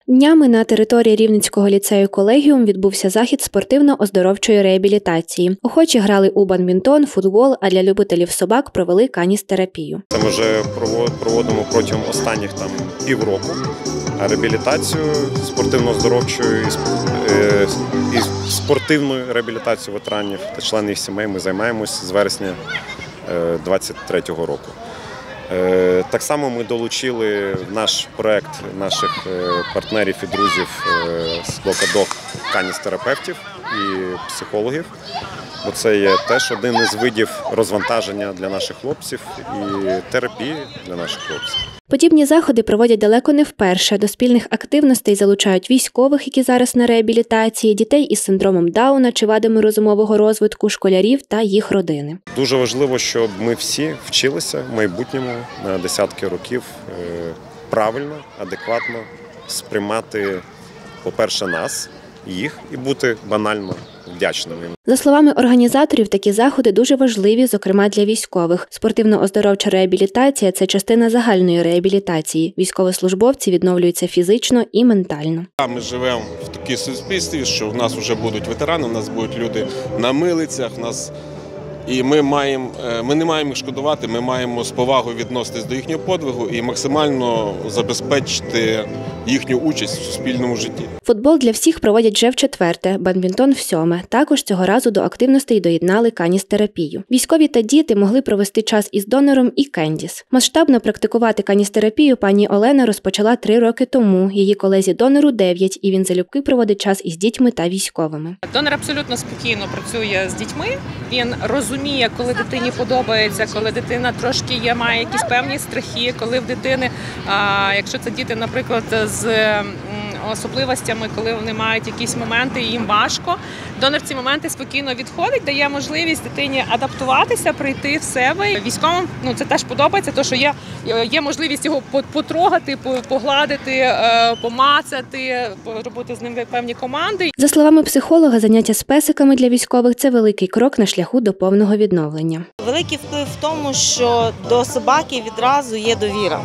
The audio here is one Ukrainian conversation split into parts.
Днями на території Рівненського ліцею «Колегіум» відбувся захід спортивно-оздоровчої реабілітації. Охочі грали у бадмінтон, футбол, а для любителів собак провели каністерапію. Це ми вже проводимо протягом останніх півроку реабілітацію спортивно-оздоровчою і спортивною реабілітацією ветеранів та членів їх сімей. Ми займаємось з вересня 2023 року. Так само ми долучили в наш проєкт наших партнерів і друзів з Локадок каністерапевтів і психологів, бо це є теж один із видів розвантаження для наших хлопців і терапії для наших хлопців. Подібні заходи проводять далеко не вперше. До спільних активностей залучають військових, які зараз на реабілітації, дітей із синдромом Дауна чи вадами розумового розвитку, школярів та їх родини. Дуже важливо, щоб ми всі вчилися в майбутньому на десятки років правильно, адекватно сприймати, по-перше, нас, їх і бути банально вдячними. За словами організаторів, такі заходи дуже важливі, зокрема для військових. Спортивно-оздоровча реабілітація – це частина загальної реабілітації. Військовослужбовці відновлюються фізично і ментально. Ми живемо в такій суспільстві, що в нас вже будуть ветерани, у нас будуть люди на милицях, і ми не маємо їх шкодувати, ми маємо з повагою відноситись до їхнього подвигу і максимально забезпечити їхню участь в суспільному житті. Футбол для всіх проводять вже вчетверте, бадмінтон – всьоме. Також цього разу до активностей доєднали каністерапію. Військові та діти могли провести час із донором і Кендіс. Масштабно практикувати каністерапію пані Олена розпочала 3 роки тому. Її колезі-донору 9, і він залюбки проводить час із дітьми та військовими. Донор абсолютно спокійно працює з дітьми. Він розуміє, коли дитині подобається, коли дитина трошки має якісь певні страхи, коли в дитини, якщо це діти, наприклад, з особливостями, коли вони мають якісь моменти і їм важко, донор в ці моменти спокійно відходить, дає можливість дитині адаптуватися, прийти в себе. Військовим це теж подобається, тому що є можливість його потрогати, погладити, помацати, робити з ним певні команди. За словами психолога, заняття з песиками для військових – це великий крок на шляху до повного відновлення. Великий вплив в тому, що до собаки відразу є довіра.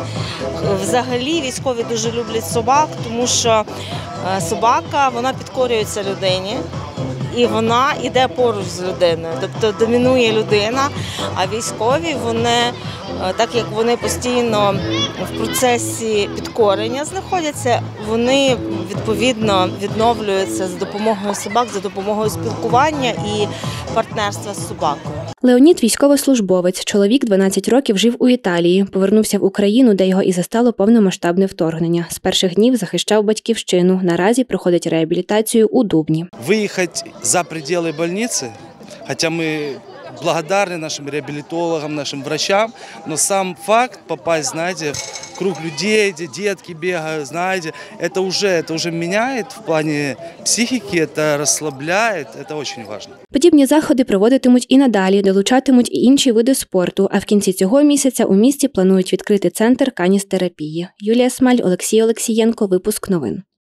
Взагалі військові дуже люблять собак, тому що собака, вона підкорюється людині і вона йде поруч з людиною, тобто домінує людина, а військові, так як вони постійно в процесі підкорення знаходяться, вони відповідно відновлюються за допомогою собак, за допомогою спілкування і партнерства з собакою. Леонід – військовослужбовець. Чоловік 12 років жив у Італії. Повернувся в Україну, де його і застало повномасштабне вторгнення. З перших днів захищав батьківщину. Наразі проходить реабілітацію у Дубні. Виїхати за пределы больницы, хоча ми благодарны нашим реабилитологам, нашим врачам, но сам факт попасть, знаете, в круг людей, где детки бегают, знаете, это уже меняет в плане психики, это расслабляет, это очень важно. Подібні заходи проводитимуть і надалі, долучатимуть і інші види спорту, а в кінці цього місяця у місті планують відкрити центр каністерапії. Юлія Смаль, Олексій Олексієнко, випуск новин.